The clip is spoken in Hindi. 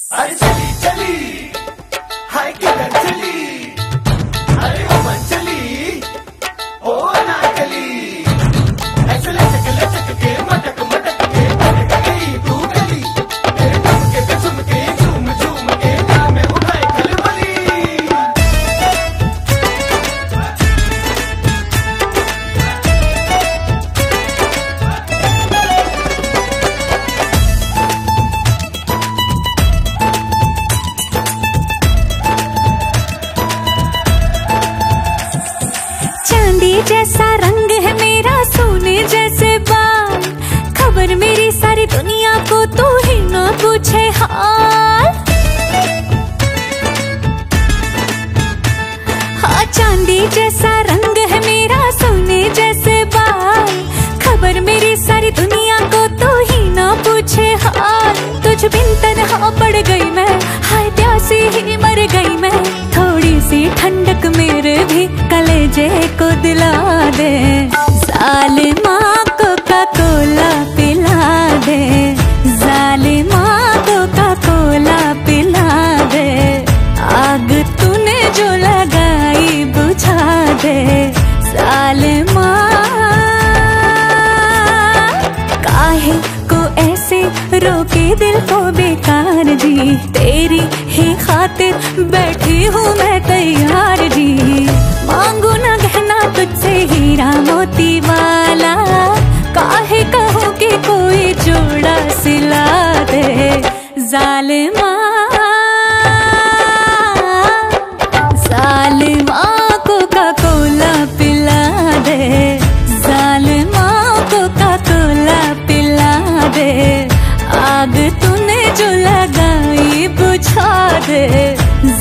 अरे चली चली हाय किधर चली, अरे वो मन चली ओ अनारकली, ऐसे लचक के मटक मटक के भटक गई तू गली, तेरे ठुमके पे झुमके झूम झूम के नाम उठाए खलबली। चांदी जैसा रंग है मेरा, सोने जैसे बाल, खबर मेरी सारी दुनिया को तू ही ना पूछे हाल। हाँ चांदी जैसा रंग है मेरा, सोने जैसे बाल, खबर मेरी सारी दुनिया को तू ही ना पूछे हाल। तुझ बिन तन्हा पड़ गई मैं, हाय प्यासी ही मर गई मैं, थोड़ी सी ठंडक मेरे भी कलेजे को दिला दे, जालिमा कोका कोला पिला दे, जालिमा कोका कोला पिला दे, आग तूने जो लगाई बुझा दे, जालिमा काहे को ऐसे रोके दिल को बेकार जी, तेरी ही खातिर बैठी हूँ मैं तैयार जी, मांगू ना गहना तुझसे हीरा मोती वाला, काहे कहूँ कि कोई जोड़ा सिला दे, जालिमा जालिमा कोका कोला पिला दे, जालिमा कोका कोला पिला दे, आग तूने जो लगाई बुझा दे,